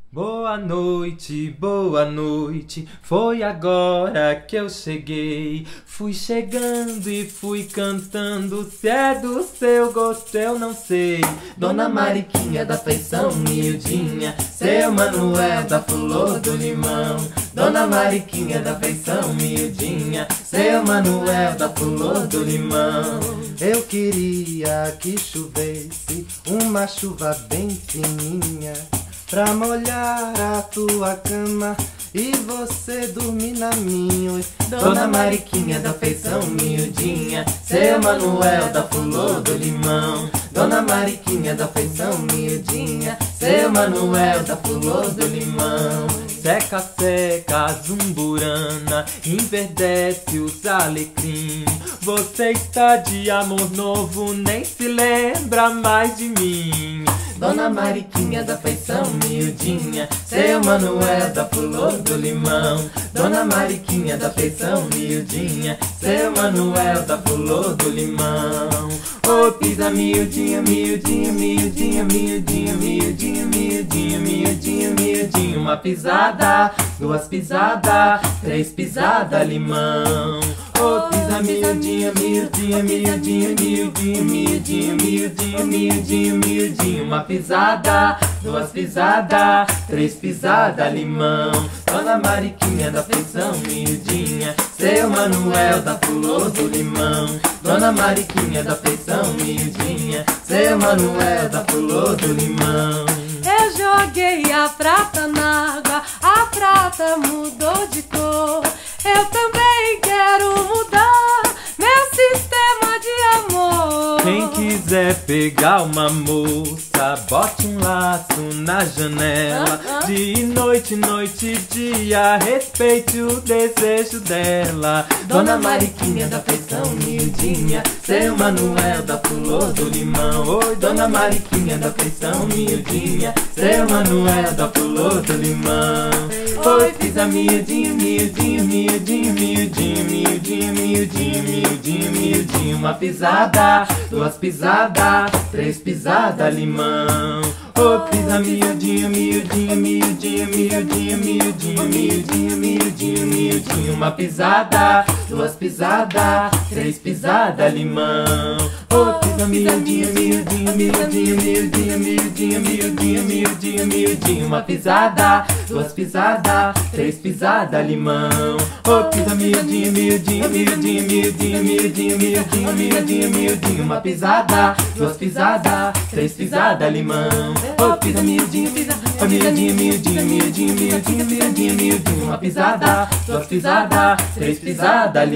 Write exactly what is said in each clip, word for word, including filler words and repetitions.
Boa noite, boa noite, foi agora que eu cheguei. Fui chegando e fui cantando, se é do seu gosto eu não sei. Dona Mariquinha da feição miudinha, seu Manuel da flor do limão. Dona Mariquinha da feição miudinha, seu Manuel da flor do limão. Eu queria que chovesse uma chuva bem fininha, pra molhar a tua cama e você dormir na minha. Dona Mariquinha da feição miudinha, seu Manuel da flor do limão. Dona Mariquinha da feição miudinha, seu Manuel da flor do limão. Seca, seca, zumburana, enverdece os alecrim. Você está de amor novo, nem se lembra mais de mim. Dona Mariquinha da feição miudinha, seu Manuel da flor do limão. Dona Mariquinha da feição miudinha, seu Manuel da flor do limão. Oi, pisa miudinha, miudinha, miudinha, miudinha, miudinha, miudinha, miudinha, miudinha. Uma pisada, duas pisadas, três pisadas, limão. Oh, pisa miudinha, miudinha, miudinha, miudinha, miudinha, miudinha, miudinha, miudinha. Uma pisada, duas pisadas, três pisadas, limão. Dona Mariquinha da feição miudinha, seu Manuel da flor do limão. Dona Mariquinha da feição miudinha, seu Manuel da flor do limão. Eu joguei a prata na água, a prata mudou de cor. Eu também quero mudar meu sistema de amor. Quem quiser pegar uma moça, bote um laço na janela. uh, uh. De noite, noite e dia, respeite o desejo dela. Dona Mariquinha da feição miudinha, seu Manuel da flor do limão. Oi, Dona Mariquinha da feição miudinha, seu Manuel da flor do limão. Oi, pisa miudinha, miudinha, miudinha, miudinha, miudinha, miudinha, miudinha, miudinha. Uma pisada, duas pisadas, três pisadas, limão. Oh, pisa miudinha, miudinha, miudinha, miudinha, miudinha, miudinha, miudinha, miudinha. Uma pisada, duas pisadas, três pisadas, limão. Oh, pisa miudinha, miudinha, miudinha, miudinha, miudinha, miudinha, miudinha, miudinha. Uma pisada, duas pisadas, três pisadas, limão. Oh, pisa miudinha, miudinha, miudinha, miudinha, miudinha, miudinha, miudinha, miudinha. Uma pisada, duas pisadas, três pisadas, limão. Oh, pisa miudinha, pisa, oh, miudinha, miudinha, miudinha, miudinha, miudinha, miudinha. Uma pisada, duas pisadas, três pisadas,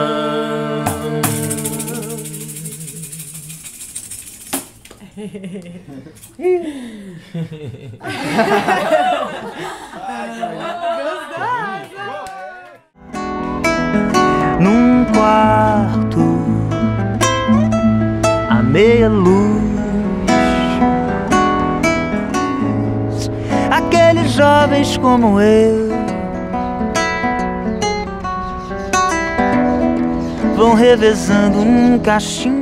limão. Num quarto à meia luz, aqueles jovens como eu vão revezando um cachimbo